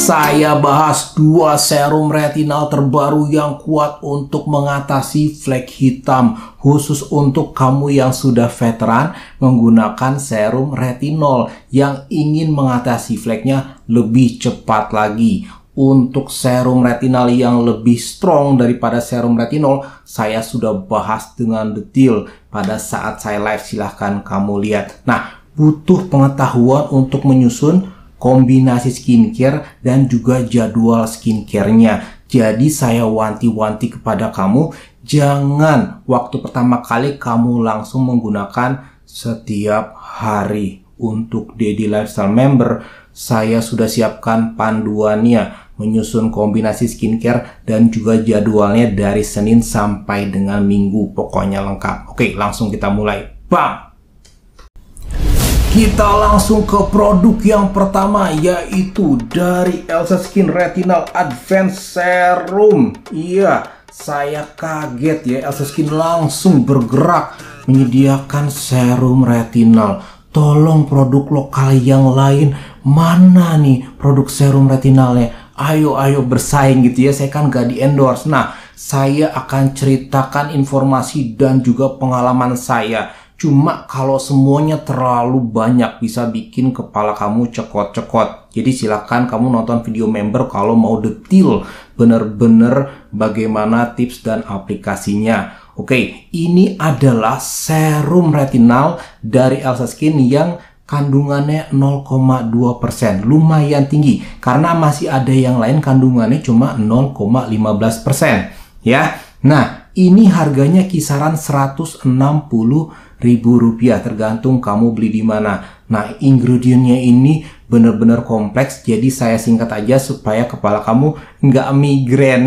Saya bahas 2 serum retinal terbaru yang kuat untuk mengatasi flek hitam. Khusus untuk kamu yang sudah veteran menggunakan serum retinol yang ingin mengatasi fleknya lebih cepat lagi. Untuk serum retinal yang lebih strong daripada serum retinol, saya sudah bahas dengan detail pada saat saya live, silahkan kamu lihat. Nah, butuh pengetahuan untuk menyusun kombinasi skincare dan juga jadwal skincare-nya. Jadi saya wanti-wanti kepada kamu, jangan waktu pertama kali kamu langsung menggunakan setiap hari. Untuk Daddy Lifestyle Member, saya sudah siapkan panduannya, menyusun kombinasi skincare dan juga jadwalnya dari Senin sampai dengan Minggu, pokoknya lengkap. Oke, langsung kita mulai. Bam! Kita langsung ke produk yang pertama, yaitu dari Elsa Skin Retinal Advanced Serum. Iya, saya kaget ya, Elsa Skin langsung bergerak menyediakan serum retinal. Tolong produk lokal yang lain, mana nih produk serum retinalnya? Ayo bersaing gitu ya, saya kan gak di endorse. Nah, saya akan ceritakan informasi dan juga pengalaman saya. Cuma kalau semuanya terlalu banyak bisa bikin kepala kamu cekot-cekot. Jadi silakan kamu nonton video member kalau mau detail bener-bener bagaimana tips dan aplikasinya. Oke, ini adalah serum retinal dari Elsa Skin yang kandungannya 0,2%. Lumayan tinggi karena masih ada yang lain kandungannya cuma 0,15%. Ya. Nah, ini harganya kisaran Rp160.000 tergantung kamu beli di mana. Nah, ingredientnya ini benar-benar kompleks, jadi saya singkat aja supaya kepala kamu nggak migrain.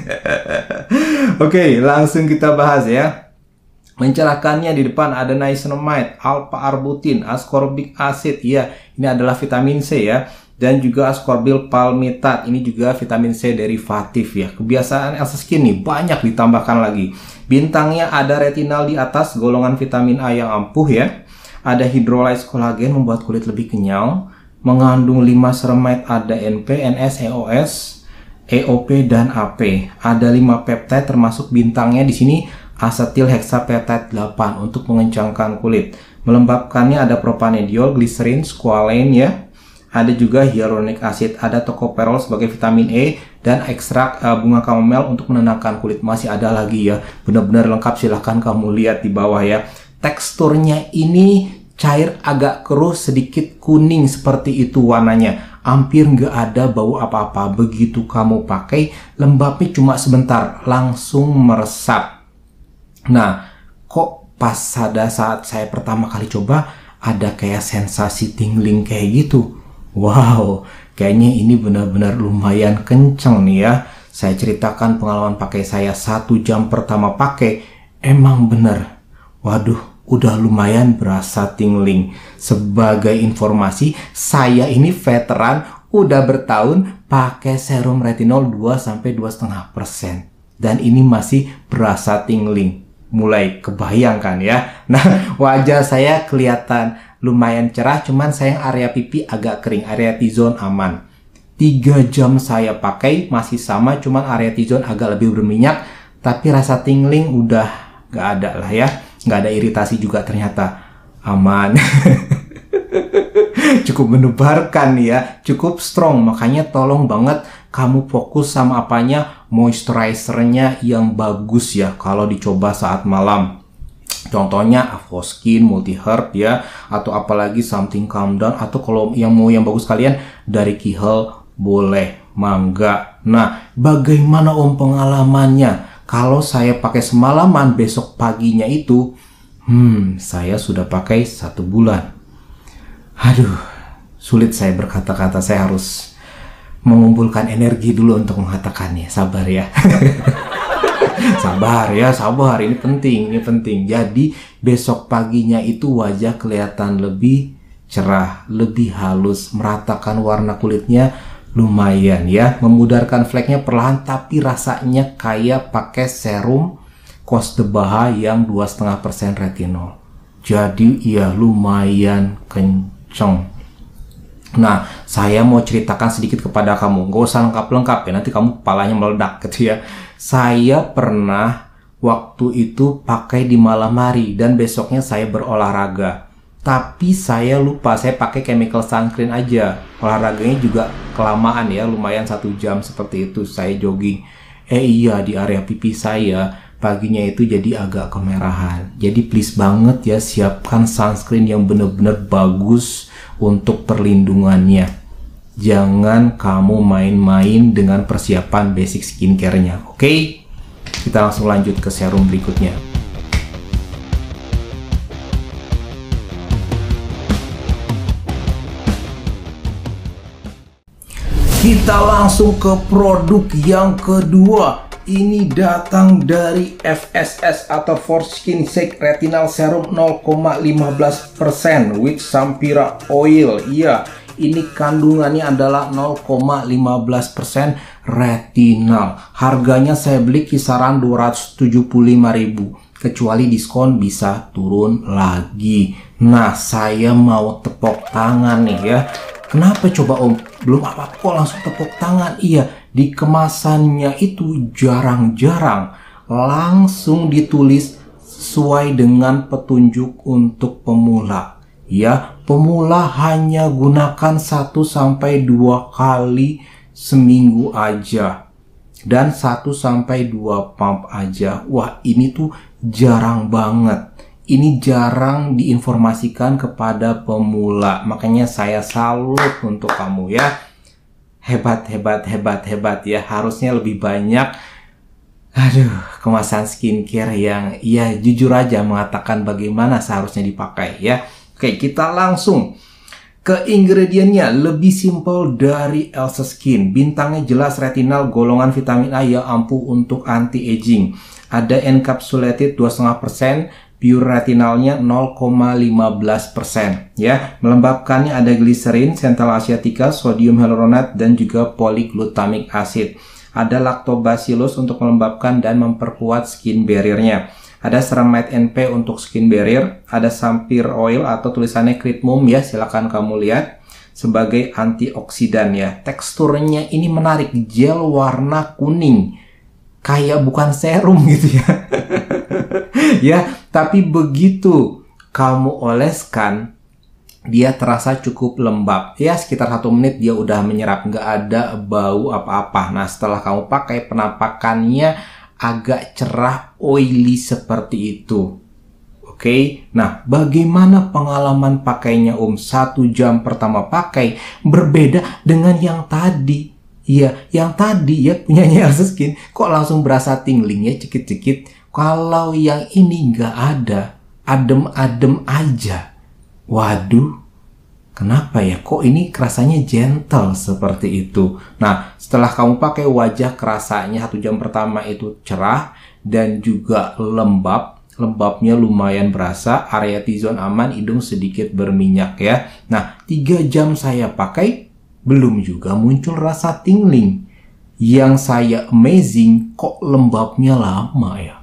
Oke, langsung kita bahas ya. Mencerahkannya di depan ada niacinamide, alpha-arbutin, ascorbic acid. Ya, ini adalah vitamin C ya. Dan juga ascorbyl palmitat, ini juga vitamin C derivatif ya. Kebiasaan Elsa Skin nih banyak ditambahkan lagi. Bintangnya ada retinal di atas, golongan vitamin A yang ampuh ya. Ada hydrolyze kolagen membuat kulit lebih kenyal. Mengandung 5 ceramide, ada NP, NS, EOS, EOP dan AP. Ada 5 peptide termasuk bintangnya di sini asetil hexapeptide 8 untuk mengencangkan kulit. Melembabkannya ada propanediol, glycerin, squalane ya. Ada juga hyaluronic acid, ada tocopherol sebagai vitamin E, dan ekstrak bunga chamomile untuk menenangkan kulit. Masih ada lagi ya, benar-benar lengkap, silahkan kamu lihat di bawah ya. Teksturnya ini cair, agak keruh, sedikit kuning seperti itu warnanya. Hampir nggak ada bau apa-apa. Begitu kamu pakai, lembabnya cuma sebentar, langsung meresap. Nah, kok pas pada saat saya pertama kali coba, ada kayak sensasi tingling kayak gitu. Wow, kayaknya ini benar-benar lumayan kenceng nih ya. Saya ceritakan pengalaman pakai saya 1 jam pertama pakai, emang bener. Waduh, udah lumayan berasa tingling. Sebagai informasi, saya ini veteran, udah bertahun pakai serum retinol 2-2,5%. Dan ini masih berasa tingling. Mulai kebayangkan ya. Nah, wajah saya kelihatan lumayan cerah, cuman sayang area pipi agak kering, area T-zone aman. 3 jam saya pakai masih sama, cuman area T-zone agak lebih berminyak, tapi rasa tingling udah gak ada lah ya. Gak ada iritasi juga ternyata. Aman. Cukup mendebarkan ya, cukup strong, makanya tolong banget kamu fokus sama apanya, moisturizernya yang bagus ya kalau dicoba saat malam. Contohnya Avoskin, Multi Herb ya, atau apalagi Something Calm Down, atau kalau yang mau yang bagus kalian dari Kihel boleh, mangga. Nah, bagaimana om pengalamannya? Kalau saya pakai semalaman, besok paginya itu, saya sudah pakai 1 bulan. Aduh, sulit saya berkata-kata, saya harus mengumpulkan energi dulu untuk mengatakannya. Sabar ya. Sabar ya, sabar. Ini penting. Jadi besok paginya itu wajah kelihatan lebih cerah, lebih halus, meratakan warna kulitnya lumayan ya, memudarkan fleknya perlahan, tapi rasanya kayak pakai serum Kos de Baha yang 2,5% retinol. Jadi ya lumayan kenceng. Nah, saya mau ceritakan sedikit kepada kamu. Gak usah lengkap-lengkap ya, nanti kamu kepalanya meledak gitu ya. Saya pernah waktu itu pakai di malam hari dan besoknya saya berolahraga. Tapi saya lupa, saya pakai chemical sunscreen aja. Olahraganya juga kelamaan ya, lumayan 1 jam seperti itu. Saya jogging. Iya, di area pipi saya paginya itu jadi agak kemerahan. Jadi please banget ya, siapkan sunscreen yang benar-benar bagus untuk perlindungannya. Jangan kamu main-main dengan persiapan basic skincare-nya. Oke? Kita langsung lanjut ke serum berikutnya. Kita langsung ke produk yang kedua. Ini datang dari FSS atau Forskin Shake Retinal Serum 0,15% with Sampira Oil. Iya, ini kandungannya adalah 0,15% retinal. Harganya saya beli kisaran 275.000. Kecuali diskon bisa turun lagi. Nah, saya mau tepuk tangan nih ya. Kenapa coba Om? Belum apa-apa kok langsung tepuk tangan. Iya, di kemasannya itu jarang-jarang langsung ditulis sesuai dengan petunjuk untuk pemula. Ya, pemula hanya gunakan 1-2 kali seminggu aja. Dan 1-2 pump aja. Wah, ini tuh jarang banget. Ini jarang diinformasikan kepada pemula. Makanya saya salut untuk kamu ya. Hebat ya. Harusnya lebih banyak kemasan skincare yang ya jujur aja mengatakan bagaimana seharusnya dipakai ya. Oke, kita langsung ke ingredientnya. Lebih simple dari Elsa Skin. Bintangnya jelas retinal, golongan vitamin A yang ampuh untuk anti-aging. Ada encapsulated 2,5%. Pure retinalnya 0,15% ya. Melembabkannya ada glycerin, central asiatica, sodium hyaluronat dan juga polyglutamic acid. Ada lactobacillus untuk melembabkan dan memperkuat skin barrier-nya. Ada ceramide NP untuk skin barrier, ada Sampira Oil atau tulisannya Critmum ya, silakan kamu lihat sebagai antioksidan ya. Teksturnya ini menarik, gel warna kuning. Kayak bukan serum gitu ya. Ya, tapi begitu kamu oleskan, dia terasa cukup lembab. Ya, sekitar 1 menit dia udah menyerap, nggak ada bau apa-apa. Nah, setelah kamu pakai, penampakannya agak cerah, oily seperti itu. Oke, nah bagaimana pengalaman pakainya Om? 1 jam pertama pakai berbeda dengan yang tadi. Iya, yang tadi ya punyanya Elsa Skin kok langsung berasa tingling ya, cekit-cekit. Kalau yang ini nggak ada, adem-adem aja. Waduh, kenapa ya? Kok ini rasanya gentle seperti itu? Nah, setelah kamu pakai, wajah kerasanya 1 jam pertama itu cerah dan juga lembab. Lembabnya lumayan berasa, area T-zone aman, hidung sedikit berminyak ya. Nah, 3 jam saya pakai, belum juga muncul rasa tingling. Yang saya amazing, kok lembabnya lama ya.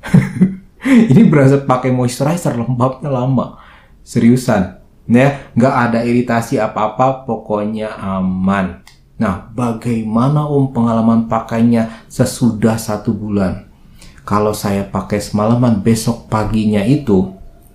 Ini berasa pakai moisturizer, lembabnya lama. Seriusan ya, nggak ada iritasi apa-apa, pokoknya aman. Nah, bagaimana Om pengalaman pakainya sesudah 1 bulan? Kalau saya pakai semalaman, besok paginya itu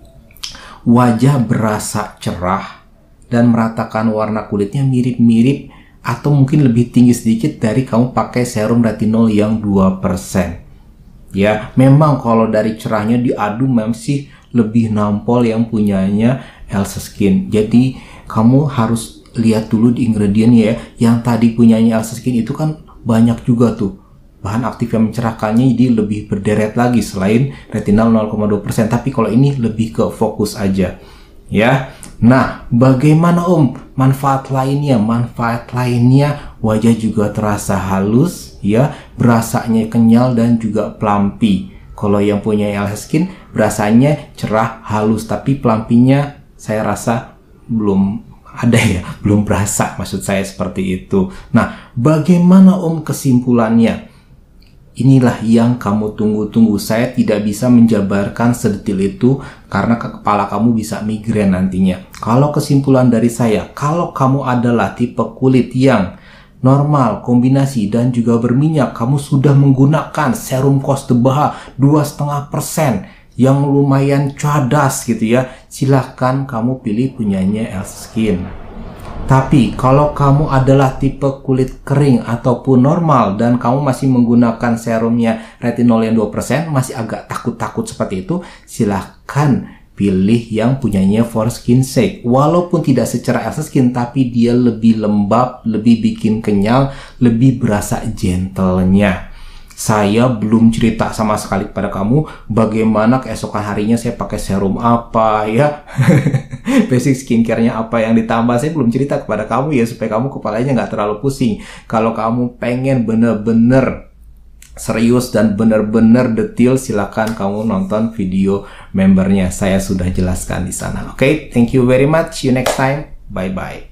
wajah berasa cerah dan meratakan warna kulitnya mirip-mirip atau mungkin lebih tinggi sedikit dari kamu pakai serum retinol yang 2%. Ya, memang kalau dari cerahnya diadu masih lebih nampol yang punyanya Elsa Skin. Jadi kamu harus lihat dulu di ingredientnya ya. Yang tadi punyanya Elsa Skin itu kan banyak juga tuh bahan aktif yang mencerahkannya, jadi lebih berderet lagi selain retinal 0,2%. Tapi kalau ini lebih ke fokus aja ya. Nah, bagaimana Om manfaat lainnya? Manfaat lainnya, wajah juga terasa halus ya, berasanya kenyal dan juga plumpy. Kalau yang punya Elsa Skin berasanya cerah halus, tapi plumpy-nya saya rasa belum ada ya, belum berasa, maksud saya seperti itu. Nah, bagaimana Om kesimpulannya? inilah yang kamu tunggu-tunggu. Saya tidak bisa menjabarkan sedetil itu karena kepala kamu bisa migrain nantinya. Kalau kesimpulan dari saya, kalau kamu adalah tipe kulit yang normal, kombinasi, dan juga berminyak, kamu sudah menggunakan serum Costebah 2,5% yang lumayan cadas gitu ya, silahkan kamu pilih punyanya Elsa Skin. Tapi kalau kamu adalah tipe kulit kering ataupun normal dan kamu masih menggunakan serumnya retinol yang 2%, masih agak takut-takut seperti itu, silahkan pilih yang punyanya Forskinsake. Walaupun tidak secara Elsa Skin, tapi dia lebih lembab, lebih bikin kenyal, lebih berasa gentle-nya. Saya belum cerita sama sekali kepada kamu bagaimana keesokan harinya saya pakai serum apa ya. Basic skincare-nya apa yang ditambah, saya belum cerita kepada kamu ya, supaya kamu kepalanya nggak terlalu pusing. Kalau kamu pengen bener-bener serius dan bener-bener detail, silakan kamu nonton video membernya. Saya sudah jelaskan di sana. Oke, thank you very much. See you next time. Bye-bye.